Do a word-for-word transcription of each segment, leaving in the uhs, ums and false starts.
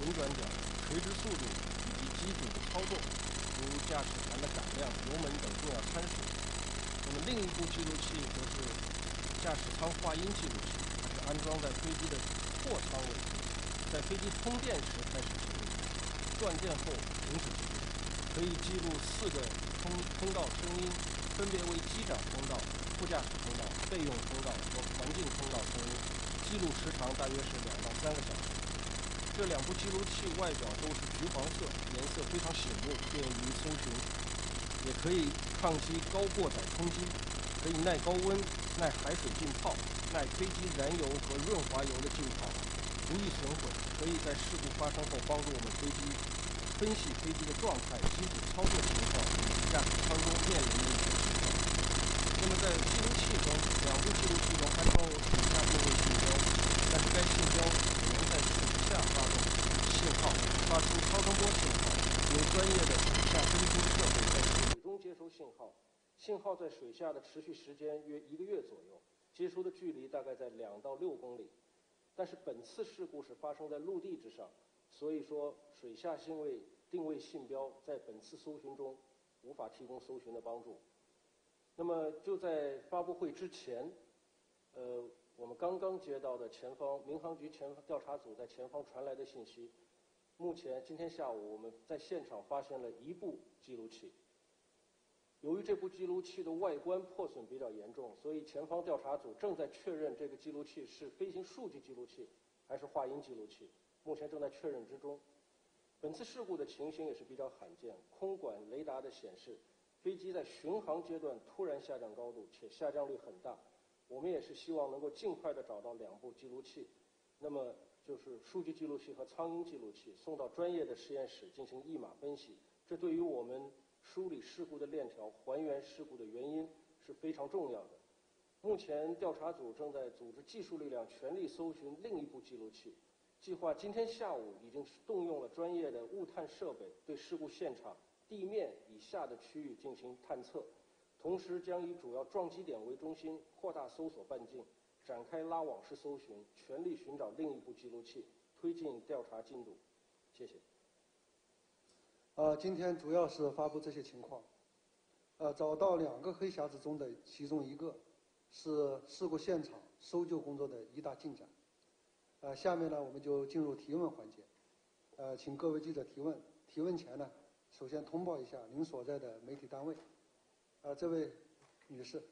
轮转角、垂直速度以及机组的操纵，如驾驶盘的杆量、油门等重要参数。那么另一部记录器则是驾驶舱话音记录器，它是安装在飞机的货舱位置，在飞机通电时开始记录，断电后停止记录，可以记录四个通通道声音，分别为机长通道、副驾驶通道、备用通道和环境通道声音，记录时长大约是两到三个小时。这两部记录器外表都是橘黄色，颜色非常醒目，便于搜寻，也可以抗击高过载冲击，可以耐高温、耐海水浸泡、耐飞机燃油和润滑油的浸泡，不易损毁，可以在事故发生后帮助我们飞机分析飞机的状态、机组操作情况以及驾驶舱中面临的一些情况。那么在记录器中，两部记录器中安装有水下定位信标，但是该信标只能在水下发动信号，发出超声波信号，由专业的水下侦听设备在水中接收信号，信号在水下的持续时间约一个月左右，接收的距离大概在两到六公里。但是本次事故是发生在陆地之上，所以说水下定位定位信标在本次搜寻中无法提供搜寻的帮助。那么就在发布会之前，呃，我们刚刚接到的前方民航局前调查组在前方传来的信息，目前今天下午我们在现场发现了一部记录器。由于这部记录器的外观破损比较严重，所以前方调查组正在确认这个记录器是飞行数据记录器还是话音记录器，目前正在确认之中。本次事故的情形也是比较罕见，空管雷达的显示，飞机在巡航阶段突然下降高度，且下降率很大。我们也是希望能够尽快的找到两部记录器，那么就是数据记录器和苍鹰记录器，送到专业的实验室进行译码分析。这对于我们梳理事故的链条、还原事故的原因是非常重要的。目前调查组正在组织技术力量全力搜寻另一部记录器，计划今天下午已经动用了专业的物探设备，对事故现场地面以下的区域进行探测，同时将以主要撞击点为中心，扩大搜索半径，展开拉网式搜寻，全力寻找另一部记录器，推进调查进度。谢谢。 呃，今天主要是发布这些情况。呃，找到两个黑匣子中的其中一个，是事故现场搜救工作的一大进展。呃，下面呢，我们就进入提问环节。呃，请各位记者提问。提问前呢，首先通报一下您所在的媒体单位。呃，这位女士。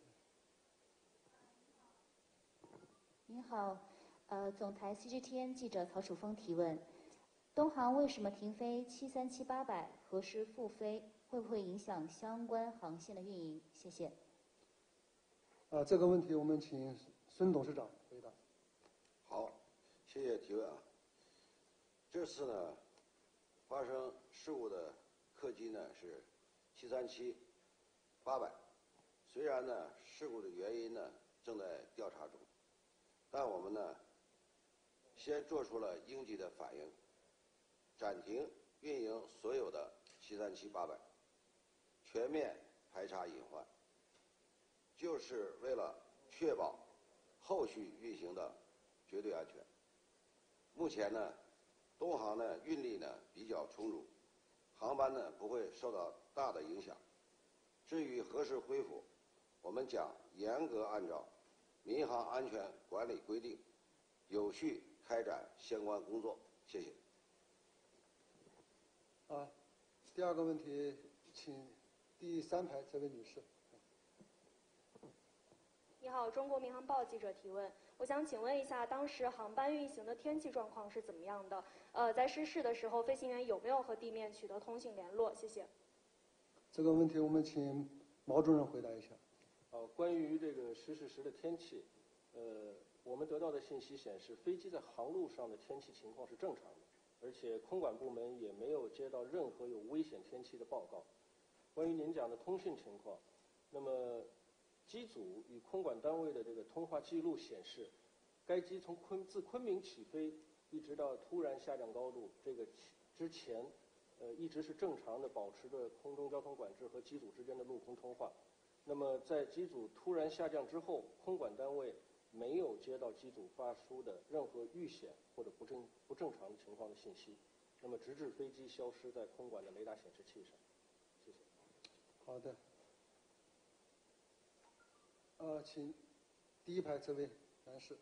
您好，呃，总台 C G T N 记者曹楚峰提问：东航为什么停飞七三七八百？何时复飞？会不会影响相关航线的运营？谢谢。 呃，这个问题我们请孙董事长回答。 好，谢谢提问啊。这次呢，发生事故的客机呢是七三七八百，虽然呢事故的原因呢正在调查中，但我们呢先做出了应急的反应，暂停运营所有的七三七八百，全面排查隐患，就是为了确保后续运行的绝对安全。目前呢，东航呢运力呢比较充足，航班呢不会受到大的影响。至于何时恢复，我们将严格按照民航安全管理规定，有序开展相关工作。谢谢。 啊，第二个问题，请第三排这位女士。 你好，中国民航报记者提问，我想请问一下，当时航班运行的天气状况是怎么样的？呃，在失事的时候，飞行员有没有和地面取得通信联络？谢谢。 这个问题我们请毛主任回答一下。 呃，关于这个失事时的天气，呃，我们得到的信息显示，飞机在航路上的天气情况是正常的，而且空管部门也没有接到任何有危险天气的报告。关于您讲的通讯情况，那么机组与空管单位的这个通话记录显示，该机从昆自昆明起飞，一直到突然下降高度，这个之前，呃，一直是正常的保持着空中交通管制和机组之间的陆空通话。那么在机组突然下降之后，空管单位没有接到机组发出的任何遇险或者不正不正常的情况的信息。 那么直至飞机消失在空管的雷达显示器上。谢谢。 好的。呃，请第一排这位男士。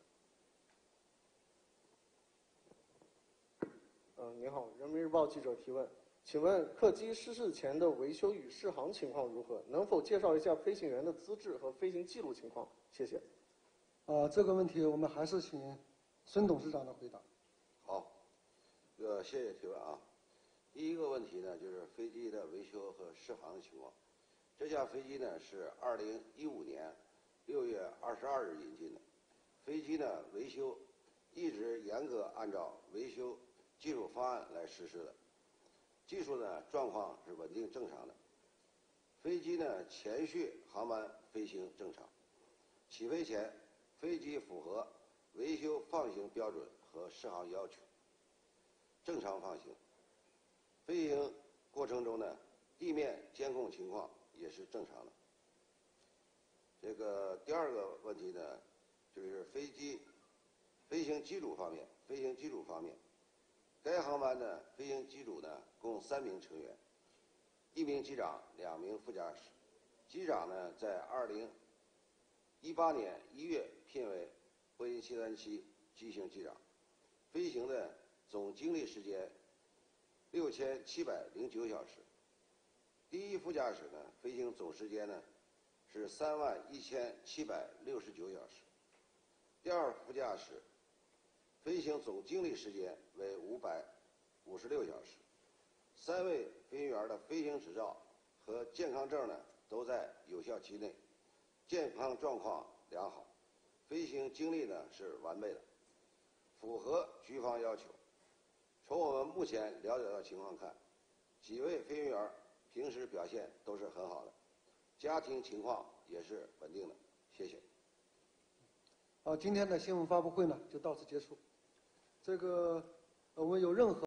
嗯，您好，人民日报记者提问，请问客机失事前的维修与试航情况如何？能否介绍一下飞行员的资质和飞行记录情况？谢谢。 呃，这个问题我们还是请孙董事长的回答。 好，这个谢谢提问啊。第一个问题呢，就是飞机的维修和试航的情况。这架飞机呢是二零一五年六月二十二日引进的，飞机呢维修一直严格按照维修技术方案来实施的，技术呢状况是稳定正常的，飞机呢前续航班飞行正常，起飞前飞机符合维修放行标准和适航要求，正常放行。飞行过程中呢，地面监控情况也是正常的。这个第二个问题呢，就是飞机飞行机组方面，飞行机组方面，该航班的飞行机组呢共三名成员，一名机长，两名副驾驶。机长呢在二零一八年一月聘为波音七三七机型机长，飞行的总经历时间六千七百零九小时。第一副驾驶呢，飞行总时间呢是三万一千七百六十九小时。第二副驾驶飞行总经历时间为五百五十六小时。三位飞行员的飞行执照和健康证呢都在有效期内，健康状况良好，飞行经历呢是完备的，符合局方要求。从我们目前了解到的情况看，几位飞行员平时表现都是很好的，家庭情况也是稳定的。谢谢。 好，今天的新闻发布会呢就到此结束。这个，呃我们有任何